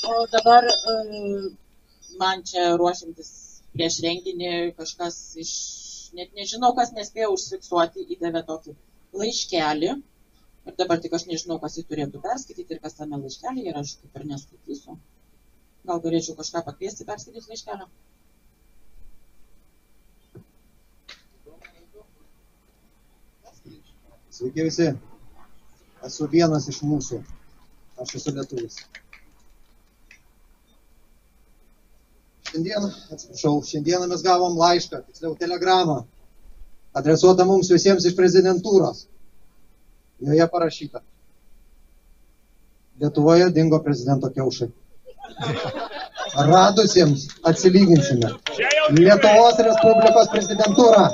O dabar man čia ruošiantis prieš renginį kažkas iš, net nežinau, kas nespėjo užfiksuoti, įdavė tokį laiškelį. Ir dabar tik aš nežinau, kas jį turėtų perskaityti ir kas tame laiškelį ir aš taip ir neskaitysiu. Gal galėčiau kažką pakviesti perskaityti laiškelio? Sveiki visi. Esu vienas iš mūsų. Aš esu lietuvis. Šiandieną mes gavom laišką, tiksliau telegramą, adresuotą mums visiems iš prezidentūros. Joje parašyta: Lietuvoje dingo prezidento kiaušai. Radusiems atsilyginsime. Lietuvos Respublikos prezidentūra.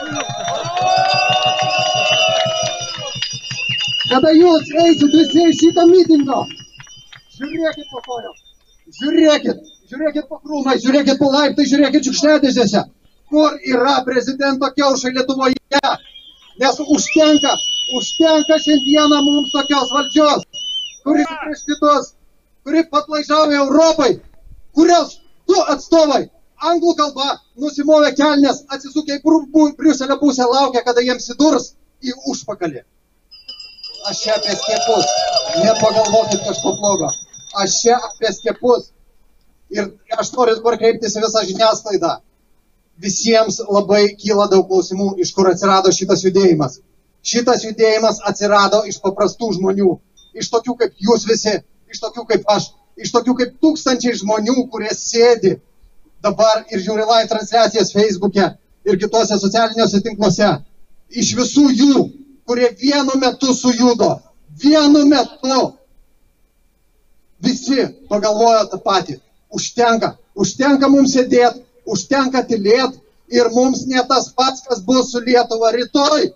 Kada jūs eisit visi iš šito mitingo, žiūrėkit po kojos, žiūrėkit po krūmai, žiūrėkit po laiptai, žiūrėkit šiukšliadėžėse, kur yra prezidento kiaušai Lietuvoje. Nes užtenka šiandieną mums tokios valdžios, kuri prieš kitus, kuri patlaižauja Europai, kurios du atstovai anglų kalba nusimovė kelnes, atsisukę į Briuselio pusę, laukia, kada jiems įdurs į užpakalį. Aš čia apie skiepus, nepagalvokit kažko blogo. Aš čia apie skiepus. Ir aš noriu dabar kreiptis į visą žiniasklaidą. Visiems labai kyla daug klausimų, iš kur atsirado šitas judėjimas. Šitas judėjimas atsirado iš paprastų žmonių. Iš tokių kaip jūs visi, iš tokių kaip aš, iš tokių kaip tūkstančiai žmonių, kurie sėdi dabar ir žiūri live transliacijas Facebook'e ir kitose socialiniuose tinkluose. Iš visų jų, kurie vienu metu sujudo, vienu metu visi pagalvojo tą patį. Užtenka mums sėdėti, užtenka tylėti ir mums ne tas pats, kas bus su Lietuva rytoj.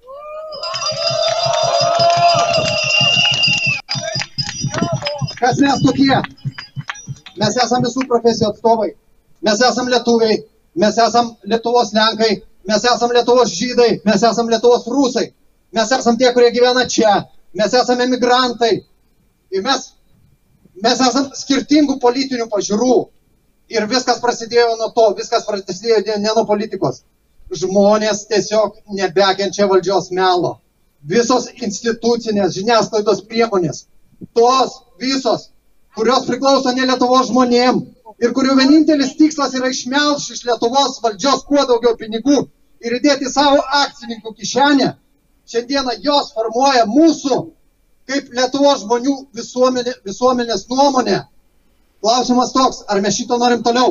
Kas mes tokie? Mes esam visų profesijų atstovai, mes esam lietuviai, mes esam Lietuvos lenkai, mes esam Lietuvos žydai, mes esam Lietuvos rusai. Mes esam tie, kurie gyvena čia, mes esame emigrantai ir mes esam skirtingų politinių pažiūrų ir viskas prasidėjo nuo to, viskas prasidėjo ne nuo politikos. Žmonės tiesiog nebekenčia valdžios melo. Visos institucinės žiniasklaidos priemonės, tos visos, kurios priklauso ne Lietuvos žmonėm ir kurių vienintelis tikslas yra išmelžti iš Lietuvos valdžios kuo daugiau pinigų ir įdėti savo akcininkų kišenę. Šiandieną jos formuoja mūsų, kaip Lietuvos žmonių visuomenės nuomonę. Klausimas toks, ar mes šito norim toliau?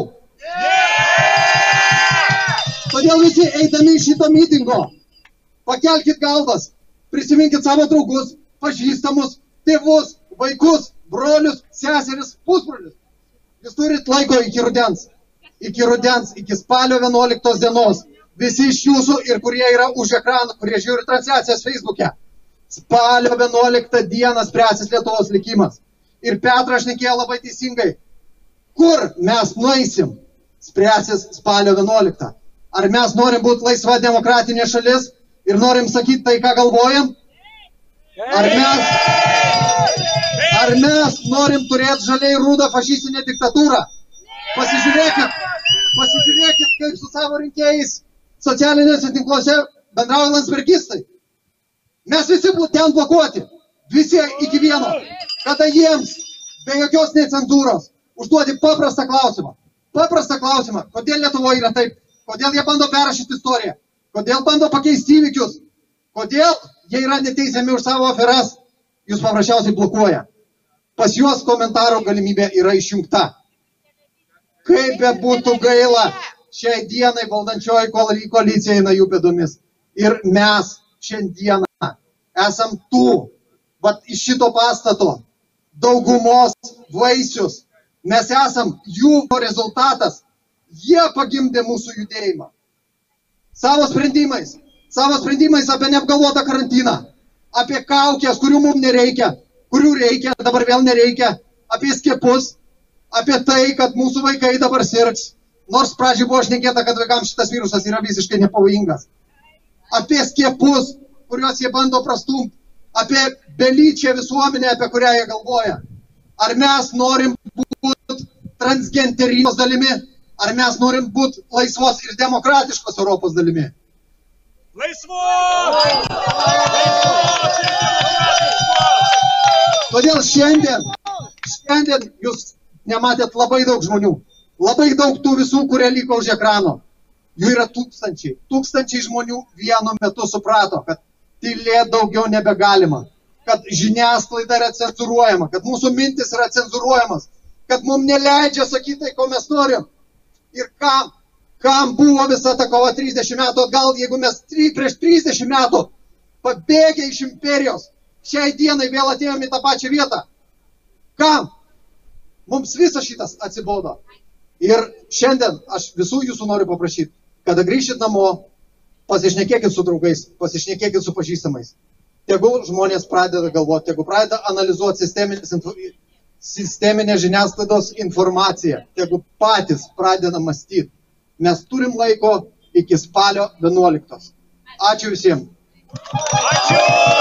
Todėl visi eidami iš šito mitingo, pakelkit galvas, prisiminkit savo draugus, pažįstamus, tėvus, vaikus, brolius, seseris, pusbrolius. Jūs turit laiko iki rudens, iki spalio 11 dienos. Visi iš jūsų ir kurie yra už ekranų, kurie žiūri transliacijas Facebook'e. Spalio 11 dieną spręsis Lietuvos likimas. Ir Petras šnekėjo labai teisingai. Kur mes nueisim, spręsis spalio 11. Ar mes norim būti laisva demokratinė šalis ir norim sakyti tai, ką galvojam? Ar mes norim turėti žaliai rūdą fašistinę diktatūrą? Pasižiūrėkit, kaip su savo rinkėjais socialinėse tinkluose bendrauja landsbergistai. Mes visi ten blokuoti, visi iki vieno, kada jiems be jokios necenzūros užduoti paprastą klausimą, kodėl Lietuvoje yra taip, kodėl jie bando perrašyti istoriją, kodėl bando pakeisti įvykius, kodėl jie yra neteisiami už savo aferas, jūs paprasčiausiai blokuoja. Pas juos komentaro galimybė yra išjungta. Kaip be būtų gaila, šiai dienai valdančioji koalicija eina jų pėdomis. Ir mes šiandieną esam iš šito pastato daugumos vaisius. Mes esam jų rezultatas. Jie pagimdė mūsų judėjimą. Savo sprendimais apie neapgalvotą karantiną, apie kaukės, kurių mums nereikia, kurių reikia, dabar vėl nereikia, apie skiepus, apie tai, kad mūsų vaikai dabar sirgs. Nors pradžiai buvo šnekėta, kad vaikams šitas virusas yra visiškai nepavojingas. Apie skiepus, kuriuos jie bando prastumti. Apie belyčią visuomenę, apie kurią jie galvoja. Ar mes norim būti transgenderijos dalimi, ar mes norim būti laisvos ir demokratiškos Europos dalimi. Todėl šiandien jūs nematėt labai daug žmonių, labai daug tų visų, kurie liko už ekrano. Jų yra tūkstančiai. Tūkstančiai žmonių vienu metu suprato, kad tylėti daugiau nebegalima, kad žiniasklaida yra cenzuruojama, kad mūsų mintis yra cenzuruojamas, kad mums neleidžia sakyti tai, ko mes norim. Ir kam buvo visa ta kova 30 metų atgal, jeigu mes prieš 30 metų pabėgę iš imperijos, šiai dienai vėl atėjome į tą pačią vietą. Kam? Mums visas šitas atsibodo. Ir šiandien aš visų jūsų noriu paprašyti, kada grįžit namo, pasišnekėkit su draugais, pasišnekėkit su pažįstamais. Tegul žmonės pradeda galvoti, tegul pradeda analizuoti sisteminę žiniasklaidos informaciją, tegul patys pradeda mąstyti. Mes turim laiko iki spalio 11. Ačiū visiems. Ačiū!